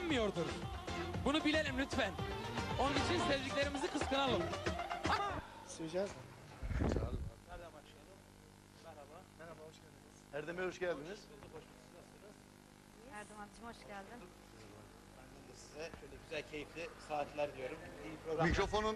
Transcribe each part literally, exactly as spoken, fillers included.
bilmiyordur. Bunu bilelim lütfen. Onun için sevdiklerimizi kıskanalım. Söyleyeceğiz mi? Sağ olun. Nereden başlayalım? Merhaba. Merhaba, hoş geldiniz. Erdem Bey hoş geldiniz. Erdem'cim hoş geldin. Ben de size şöyle güzel, keyifli saatler diyorum. İyi program. Mikrofonun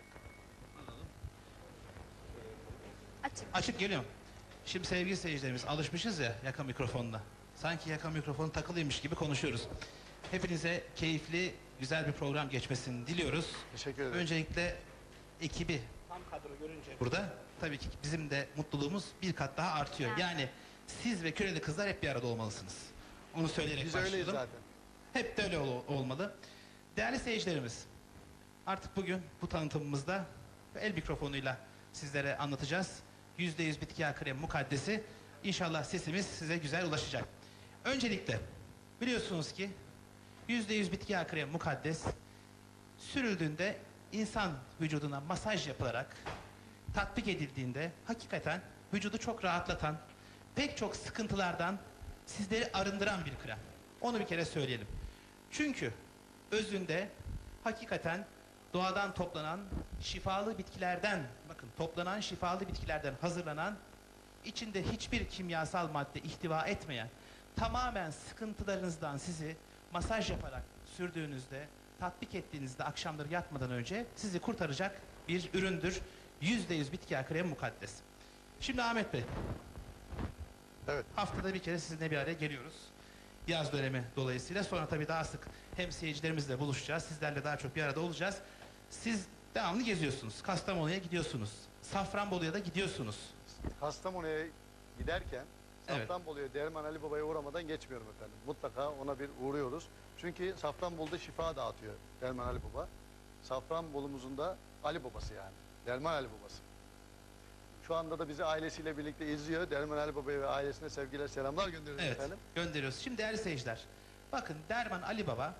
Açık. Açık geliyorum. Şimdi sevgili seyircilerimiz alışmışız ya yaka mikrofonla. Sanki yaka mikrofonu takılıymış gibi konuşuyoruz. Hepinize keyifli, güzel bir program geçmesini diliyoruz. teşekkür ederim. Öncelikle ekibi Tam kadro görünce. burada. Tabii ki bizim de mutluluğumuz bir kat daha artıyor. Yani. Yani siz ve küreli kızlar hep bir arada olmalısınız. Onu söyleyerek Biz başlayalım. öyleyiz zaten. Hep de öyle ol- olmalı. Değerli seyircilerimiz, artık bugün bu tanıtımımızda el mikrofonuyla sizlere anlatacağız. yüzde yüz bitki yağı kremi mukaddesi. İnşallah sesimiz size güzel ulaşacak. Öncelikle biliyorsunuz ki yüzde yüz bitki yağı kremi mukaddes sürüldüğünde insan vücuduna masaj yapılarak tatbik edildiğinde hakikaten vücudu çok rahatlatan, pek çok sıkıntılardan sizleri arındıran bir krem. Onu bir kere söyleyelim. Çünkü özünde hakikaten doğadan toplanan şifalı bitkilerden, bakın toplanan şifalı bitkilerden hazırlanan, içinde hiçbir kimyasal madde ihtiva etmeyen, tamamen sıkıntılarınızdan sizi masaj yaparak sürdüğünüzde, tatbik ettiğinizde akşamları yatmadan önce sizi kurtaracak bir üründür. yüzde yüz bitki yağı kremi mukaddes. Şimdi Ahmet Bey, Evet. haftada bir kere sizinle bir araya geliyoruz. Yaz dönemi dolayısıyla sonra tabii daha sık hem seyircilerimizle buluşacağız, sizlerle daha çok bir arada olacağız. Siz devamlı geziyorsunuz. Kastamonu'ya gidiyorsunuz. Safranbolu'ya da gidiyorsunuz. Kastamonu'ya giderken Evet. Safranbolu'ya Derman Ali Baba'ya uğramadan geçmiyorum efendim. Mutlaka ona bir uğruyoruz. Çünkü Safranbolu'da şifa dağıtıyor Derman Ali Baba. Safranbolu'muzun da Ali Babası yani. Derman Ali Babası. Şu anda da bizi ailesiyle birlikte izliyor. Derman Ali Baba'ya ve ailesine sevgiler, selamlar gönderiyoruz Evet, efendim. gönderiyoruz. Şimdi değerli seyirciler, bakın Derman Ali Baba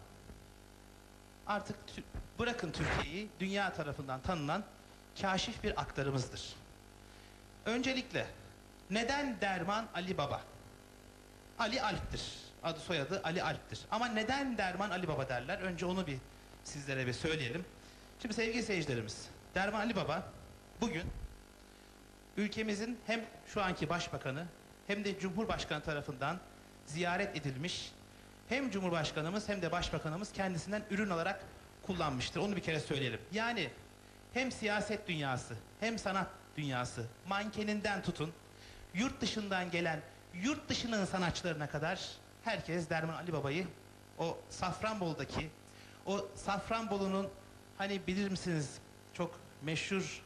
artık tü- bırakın Türkiye'yi, dünya tarafından tanınan kaşif bir aktarımızdır. Öncelikle neden Derman Ali Baba? Ali Alp'tir. Adı soyadı Ali Alp'tir. Ama neden Derman Ali Baba derler? Önce onu bir sizlere bir söyleyelim. Şimdi sevgili seyircilerimiz, Derman Ali Baba bugün ülkemizin hem şu anki başbakanı hem de Cumhurbaşkanı tarafından ziyaret edilmiş. Hem Cumhurbaşkanımız hem de Başbakanımız kendisinden ürün olarak kullanmıştır. Onu bir kere söyleyelim. Yani hem siyaset dünyası hem sanat dünyası mankeninden tutun yurt dışından gelen yurt dışının sanatçılarına kadar herkes Derman Ali Baba'yı o Safranbolu'daki o Safranbolu'nun hani bilir misiniz çok meşhur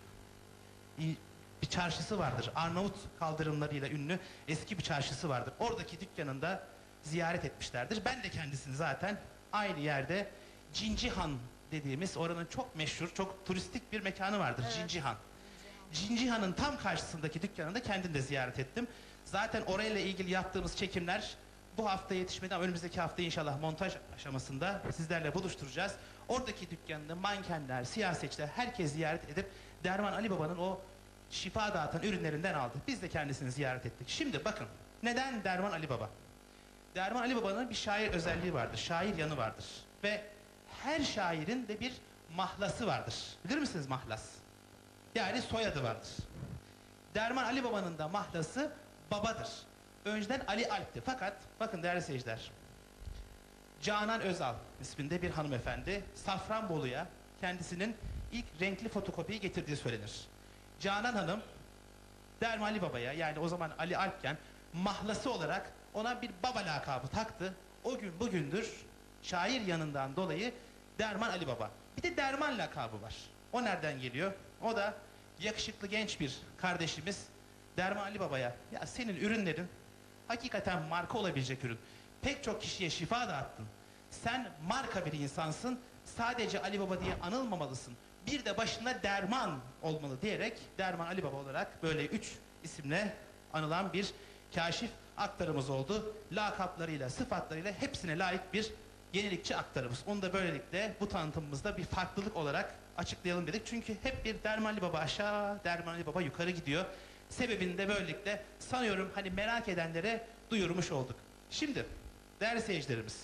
bir çarşısı vardır. Arnavut kaldırımlarıyla ünlü eski bir çarşısı vardır. Oradaki dükkanında ziyaret etmişlerdir. Ben de kendisini zaten aynı yerde Cincihan dediğimiz oranın çok meşhur, çok turistik bir mekanı vardır. Evet. Cincihan. Cincihan'ın tam karşısındaki dükkanında kendim de ziyaret ettim. Zaten orayla ilgili yaptığımız çekimler bu hafta yetişmedi ama önümüzdeki hafta inşallah montaj aşamasında sizlerle buluşturacağız. Oradaki dükkanında mankenler, siyasetçiler herkes ziyaret edip Derman Ali Baba'nın o şifa dağıtan ürünlerinden aldı. Biz de kendisini ziyaret ettik. Şimdi bakın neden Derman Ali Baba? Derman Ali Baba'nın bir şair özelliği vardır. Şair yanı vardır. Ve her şairin de bir mahlası vardır. Bilir misiniz mahlas? Yani soyadı vardır. Derman Ali Baba'nın da mahlası babadır. Önceden Ali Alp'ti. Fakat bakın değerli seyirciler. Canan Özal isminde bir hanımefendi Safranbolu'ya kendisinin ilk renkli fotokopiyi getirdiği söylenir. Canan Hanım Derman Ali Baba'ya yani o zaman Ali Alp'ken mahlası olarak ona bir baba lakabı taktı. O gün bugündür şair yanından dolayı Derman Ali Baba. Bir de Derman lakabı var. O nereden geliyor? O da yakışıklı genç bir kardeşimiz Derman Ali Baba'ya ya senin ürünlerin hakikaten marka olabilecek ürün. Pek çok kişiye şifa dağıttın. Sen marka bir insansın. Sadece Ali Baba diye anılmamalısın. Bir de başında Derman olmalı diyerek Derman Ali Baba olarak böyle üç isimle anılan bir kaşif aktarımız oldu. Lakaplarıyla, sıfatlarıyla hepsine layık bir yenilikçi aktarımız. Onu da böylelikle bu tanıtımımızda bir farklılık olarak açıklayalım dedik. Çünkü hep bir Derman Ali Baba aşağı, Derman Ali Baba yukarı gidiyor. Sebebini de böylelikle sanıyorum hani merak edenlere duyurmuş olduk. Şimdi değerli seyircilerimiz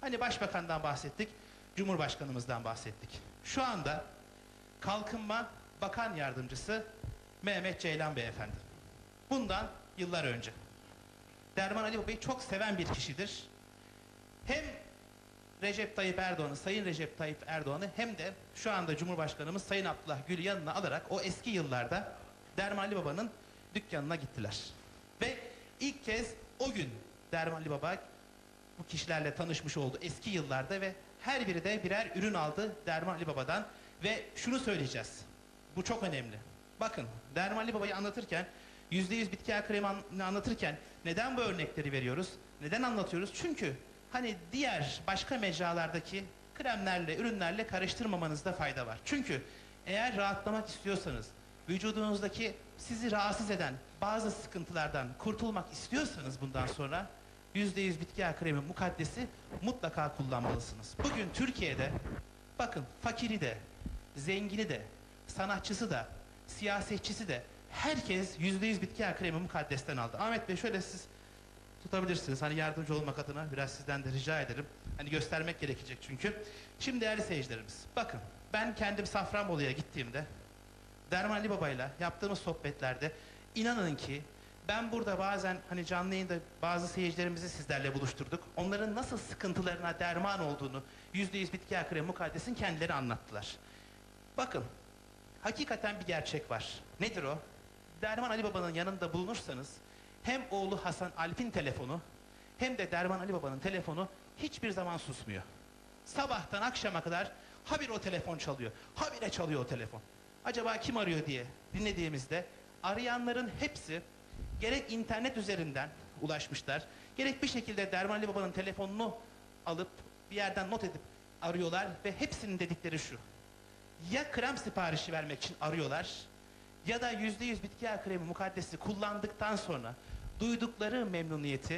Hani başbakandan bahsettik, cumhurbaşkanımızdan bahsettik. Şu anda Kalkınma Bakan Yardımcısı Mehmet Ceylan Beyefendi. Bundan yıllar önce. Derman Ali Baba'yı çok seven bir kişidir. Hem Recep Tayyip Erdoğan'ı, Sayın Recep Tayyip Erdoğan'ı hem de şu anda Cumhurbaşkanımız Sayın Abdullah Gül'ü yanına alarak o eski yıllarda Derman Ali Baba'nın dükkanına gittiler. Ve ilk kez o gün Derman Ali Baba bu kişilerle tanışmış oldu eski yıllarda ve her biri de birer ürün aldı Derman Ali Baba'dan ve şunu söyleyeceğiz. Bu çok önemli. Bakın Derman Ali Baba'yı anlatırken yüzde yüz bitki yağı kremini anlatırken neden bu örnekleri veriyoruz? Neden anlatıyoruz? Çünkü hani diğer başka mecralardaki kremlerle, ürünlerle karıştırmamanızda fayda var. Çünkü eğer rahatlamak istiyorsanız, vücudunuzdaki sizi rahatsız eden bazı sıkıntılardan kurtulmak istiyorsanız bundan sonra yüzde yüz bitki yağı kremi mukaddesi mutlaka kullanmalısınız. Bugün Türkiye'de bakın fakiri de, zengini de, sanatçısı da, siyasetçisi de herkes yüzde yüz bitki yağı kremi mukaddesten aldı. Ahmet Bey şöyle siz tutabilirsiniz. Hani yardımcı olmak adına biraz sizden de rica ederim. Hani göstermek gerekecek çünkü. Şimdi değerli seyircilerimiz bakın ben kendim Safranbolu'ya gittiğimde Derman Ali Baba'yla yaptığımız sohbetlerde inanın ki ben burada bazen hani canlı yayında bazı seyircilerimizi sizlerle buluşturduk. Onların nasıl sıkıntılarına derman olduğunu yüzde yüz bitki yağı kremi mukaddesin kendileri anlattılar. Bakın hakikaten bir gerçek var. Nedir o? Derman Ali Baba'nın yanında bulunursanız hem oğlu Hasan Alp'in telefonu hem de Derman Ali Baba'nın telefonu hiçbir zaman susmuyor. Sabahtan akşama kadar habire o telefon çalıyor. Habire çalıyor o telefon. Acaba kim arıyor diye dinlediğimizde arayanların hepsi gerek internet üzerinden ulaşmışlar, gerek bir şekilde Derman Ali Baba'nın telefonunu alıp bir yerden not edip arıyorlar ve hepsinin dedikleri şu. Ya krem siparişi vermek için arıyorlar ya da yüzde yüz bitki yağı kremi mukaddesi kullandıktan sonra duydukları memnuniyeti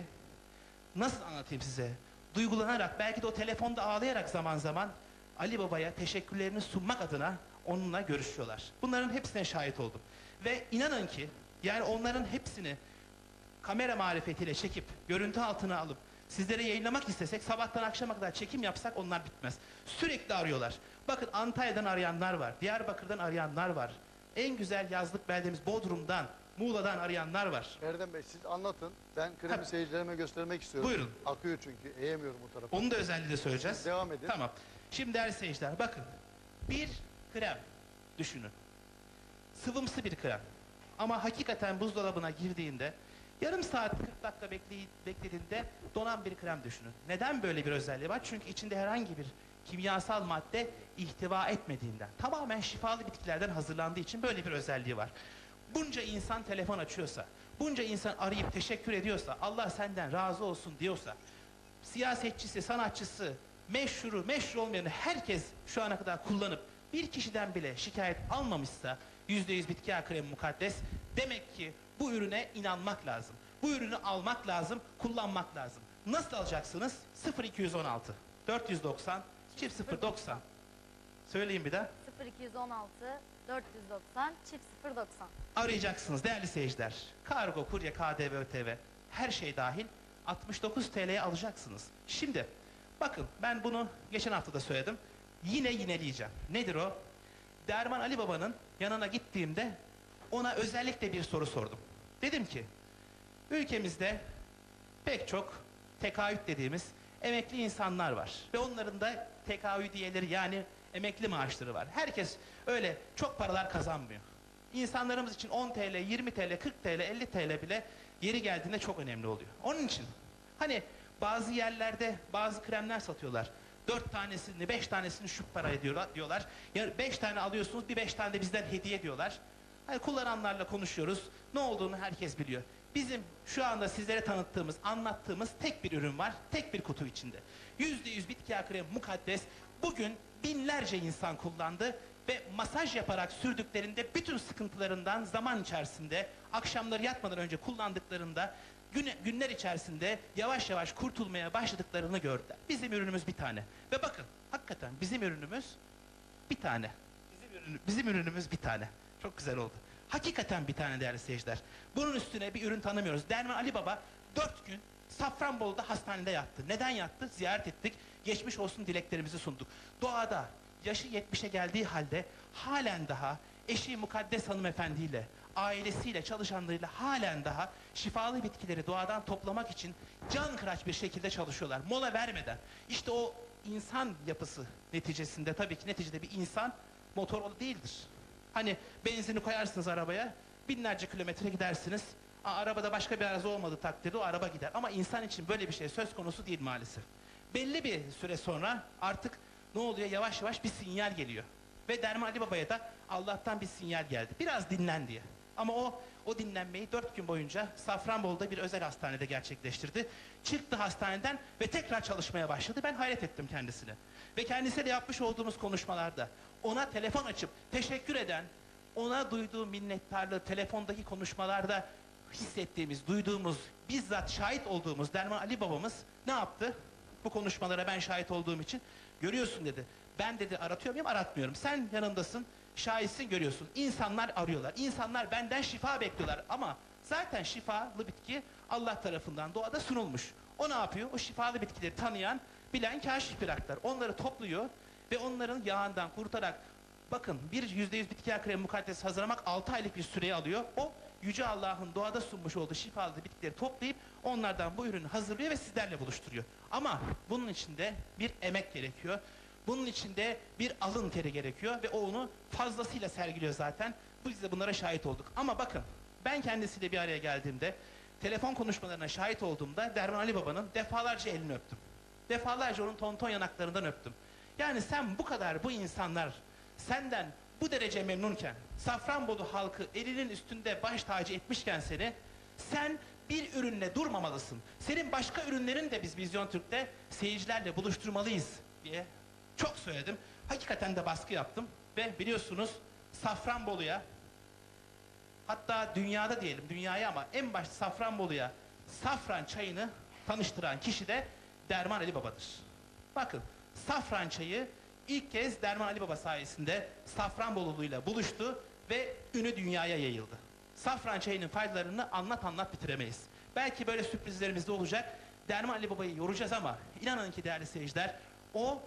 nasıl anlatayım size? Duygulanarak belki de o telefonda ağlayarak zaman zaman Ali Baba'ya teşekkürlerini sunmak adına onunla görüşüyorlar. Bunların hepsine şahit oldum. Ve inanın ki yani onların hepsini kamera marifetiyle çekip görüntü altına alıp sizlere yayınlamak istesek sabahtan akşama kadar çekim yapsak onlar bitmez. Sürekli arıyorlar. Bakın Antalya'dan arayanlar var, Diyarbakır'dan arayanlar var. En güzel yazlık beldemiz Bodrum'dan, Muğla'dan arayanlar var. Erdem Bey siz anlatın. Ben kremi Tabii. seyircilerime göstermek istiyorum. Buyurun. Akıyor çünkü. Eğemiyorum o tarafa. Onun da özelliğini söyleyeceğiz. Siz devam edin. Tamam. Şimdi değerli seyirciler bakın. Bir krem düşünün. Sıvımsı bir krem. Ama hakikaten buzdolabına girdiğinde yarım saat kırk dakika bekley- beklediğinde donan bir krem düşünün. Neden böyle bir özelliği var? Çünkü içinde herhangi bir kimyasal madde ihtiva etmediğinden. Tamamen şifalı bitkilerden hazırlandığı için böyle bir özelliği var. Bunca insan telefon açıyorsa, bunca insan arayıp teşekkür ediyorsa, Allah senden razı olsun diyorsa, siyasetçisi, sanatçısı, meşhuru, meşhur olmayanı herkes şu ana kadar kullanıp bir kişiden bile şikayet almamışsa yüzde yüz bitki yağı kremi mukaddes demek ki bu ürüne inanmak lazım. Bu ürünü almak lazım, kullanmak lazım. Nasıl alacaksınız? sıfır iki yüz on altı dört yüz doksan çift sıfır doksan. Söyleyin bir daha. sıfır iki yüz on altı dört yüz doksan çift sıfır doksan. Arayacaksınız değerli seyirciler. Kargo, kurye, K D V, Ö T V her şey dahil altmış dokuz T L'ye alacaksınız. Şimdi bakın ben bunu geçen hafta da söyledim. Yine yineleyeceğim. Nedir o? Derman Ali Baba'nın yanına gittiğimde ona özellikle bir soru sordum. Dedim ki ülkemizde pek çok tekahüt dediğimiz emekli insanlar var. Ve onların da tekahüdiyeleri yani emekli maaşları var. Herkes öyle çok paralar kazanmıyor. İnsanlarımız için on T L, yirmi T L, kırk T L, elli T L bile yeri geldiğinde çok önemli oluyor. Onun için hani bazı yerlerde bazı kremler satıyorlar. Dört tanesini, beş tanesini şu paraya diyorlar. diyorlar. Ya beş tane alıyorsunuz, bir beş tane de bizden hediye diyorlar. Hani kullananlarla konuşuyoruz. Ne olduğunu herkes biliyor. Bizim şu anda sizlere tanıttığımız, anlattığımız tek bir ürün var. Tek bir kutu içinde. Yüzde yüz bitki yağı kremi mukaddes. Bugün binlerce insan kullandı ve masaj yaparak sürdüklerinde bütün sıkıntılarından zaman içerisinde akşamları yatmadan önce kullandıklarında gün, günler içerisinde yavaş yavaş kurtulmaya başladıklarını gördüler. Bizim ürünümüz bir tane. Ve bakın hakikaten bizim ürünümüz bir tane. Bizim, ürünü, bizim ürünümüz bir tane. Çok güzel oldu. Hakikaten bir tane değerli seyirciler. Bunun üstüne bir ürün tanımıyoruz. Derman Ali Baba dört gün Safranbolu'da hastanede yattı. Neden yattı? Ziyaret ettik. geçmiş olsun dileklerimizi sunduk. Doğada yaşı yetmişe geldiği halde halen daha eşi mukaddes hanımefendiyle, ailesiyle, çalışanlarıyla halen daha şifalı bitkileri doğadan toplamak için can kıraç bir şekilde çalışıyorlar. Mola vermeden. İşte o insan yapısı neticesinde, tabii ki neticede bir insan motorlu değildir. Hani benzini koyarsınız arabaya, binlerce kilometre gidersiniz. Aa, arabada başka bir arıza olmadığı takdirde o araba gider. Ama insan için böyle bir şey söz konusu değil maalesef. Belli bir süre sonra artık ne oluyor? Yavaş yavaş bir sinyal geliyor. Ve Derman Ali Baba'ya da Allah'tan bir sinyal geldi. Biraz dinlen diye. Ama o o dinlenmeyi dört gün boyunca Safranbolu'da bir özel hastanede gerçekleştirdi. Çıktı hastaneden ve tekrar çalışmaya başladı. Ben hayret ettim kendisine. Ve kendisiyle yapmış olduğumuz konuşmalarda ona telefon açıp teşekkür eden, ona duyduğu minnettarlığı telefondaki konuşmalarda hissettiğimiz, duyduğumuz, bizzat şahit olduğumuz Derman Ali Babamız ne yaptı? Bu konuşmalara ben şahit olduğum için görüyorsun dedi. Ben dedi aratıyor muyum? Aratmıyorum. Sen yanındasın, şahitsin, görüyorsun. İnsanlar arıyorlar. İnsanlar benden şifa bekliyorlar ama zaten şifalı bitki Allah tarafından doğada sunulmuş. O ne yapıyor? O şifalı bitkileri tanıyan, bilen kaşif bıraklar. Onları topluyor ve onların yağından kurutarak, bakın bir yüzde yüz bitki yağı kremi mukaddes hazırlamak altı aylık bir süreyi alıyor. O Yüce Allah'ın doğada sunmuş olduğu şifalı bitkileri toplayıp onlardan bu ürünü hazırlıyor ve sizlerle buluşturuyor. Ama bunun içinde bir emek gerekiyor. Bunun içinde bir alın teri gerekiyor ve o onu fazlasıyla sergiliyor zaten. Biz de bunlara şahit olduk. Ama bakın ben kendisiyle bir araya geldiğimde, telefon konuşmalarına şahit olduğumda Derman Ali Baba'nın defalarca elini öptüm. Defalarca onun tonton yanaklarından öptüm. Yani sen bu kadar, bu insanlar senden bu derece memnunken, Safranbolu halkı elinin üstünde baş tacı etmişken seni, sen bir ürünle durmamalısın. Senin başka ürünlerin de biz Vizyon Türk'te seyircilerle buluşturmalıyız diye çok söyledim. Hakikaten de baskı yaptım ve biliyorsunuz Safranbolu'ya, hatta dünyada diyelim dünyaya ama en başta Safranbolu'ya safran çayını tanıştıran kişi de Derman Ali Baba'dır. Bakın safran çayı ilk kez Derman Ali Baba sayesinde Safranbolulu'yla buluştu ve ünü dünyaya yayıldı. Safran çayının faydalarını anlat anlat bitiremeyiz. Belki böyle sürprizlerimiz de olacak. Derman Ali Baba'yı yoracağız ama inanın ki değerli seyirciler, o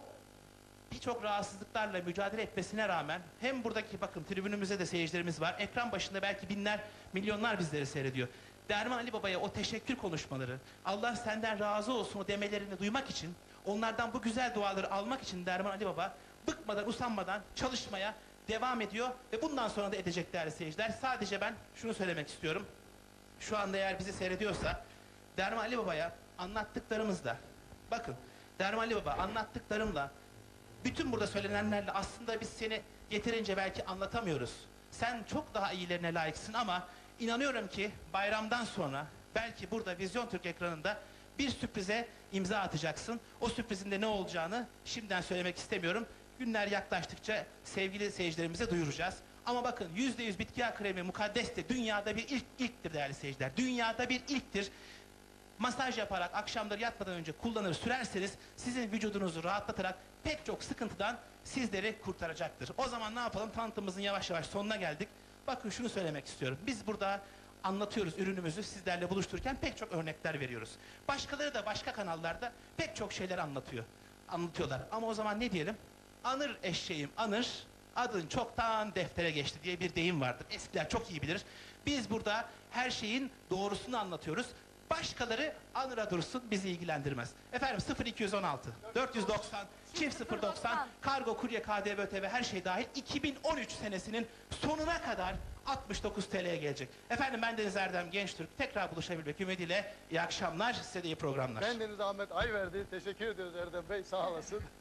birçok rahatsızlıklarla mücadele etmesine rağmen hem buradaki bakın tribünümüzde de seyircilerimiz var. Ekran başında belki binler, milyonlar bizleri seyrediyor. Derman Ali Baba'ya o teşekkür konuşmaları, Allah senden razı olsun o demelerini duymak için, onlardan bu güzel duaları almak için Derman Ali Baba bıkmadan, usanmadan çalışmaya devam ediyor ve bundan sonra da edecek değerli seyirciler. Sadece ben şunu söylemek istiyorum. Şu anda eğer bizi seyrediyorsa Derman Ali Baba'ya anlattıklarımızla, bakın Derman Ali Baba anlattıklarımla, bütün burada söylenenlerle aslında biz seni yeterince belki anlatamıyoruz. Sen çok daha iyilerine layıksın ama inanıyorum ki bayramdan sonra belki burada Vizyon Türk ekranında bir sürprize imza atacaksın. O sürprizin de ne olacağını şimdiden söylemek istemiyorum. Günler yaklaştıkça sevgili seyircilerimize duyuracağız. Ama bakın yüzde yüz bitki yağı kremi mukaddestir. Dünyada bir ilk, ilktir değerli seyirciler. Dünyada bir ilktir. Masaj yaparak akşamları yatmadan önce kullanır sürerseniz sizin vücudunuzu rahatlatarak pek çok sıkıntıdan sizleri kurtaracaktır. O zaman ne yapalım? Tanıtımımızın yavaş yavaş sonuna geldik. Bakın şunu söylemek istiyorum. Biz burada anlatıyoruz ürünümüzü, sizlerle buluştururken pek çok örnekler veriyoruz. Başkaları da başka kanallarda pek çok şeyler anlatıyor. Anlatıyorlar. Ama o zaman ne diyelim? Anır eşeğim anır, adın çoktan deftere geçti diye bir deyim vardır. Eskiler çok iyi bilir. Biz burada her şeyin doğrusunu anlatıyoruz. Başkaları anıra dursun, bizi ilgilendirmez. Efendim sıfır iki yüz on altı dört yüz doksan çift sıfır doksan kargo, kurye, K D V, ÖTV her şey dahil iki bin on üç senesinin sonuna kadar altmış dokuz T L'ye gelecek. Efendim ben Deniz Erdem Gençtürk, tekrar buluşabilmek ümidiyle iyi akşamlar, size de iyi programlar. Ben Deniz Ahmet Ayverdi. Teşekkür ediyoruz Erdem Bey. Sağ olasın.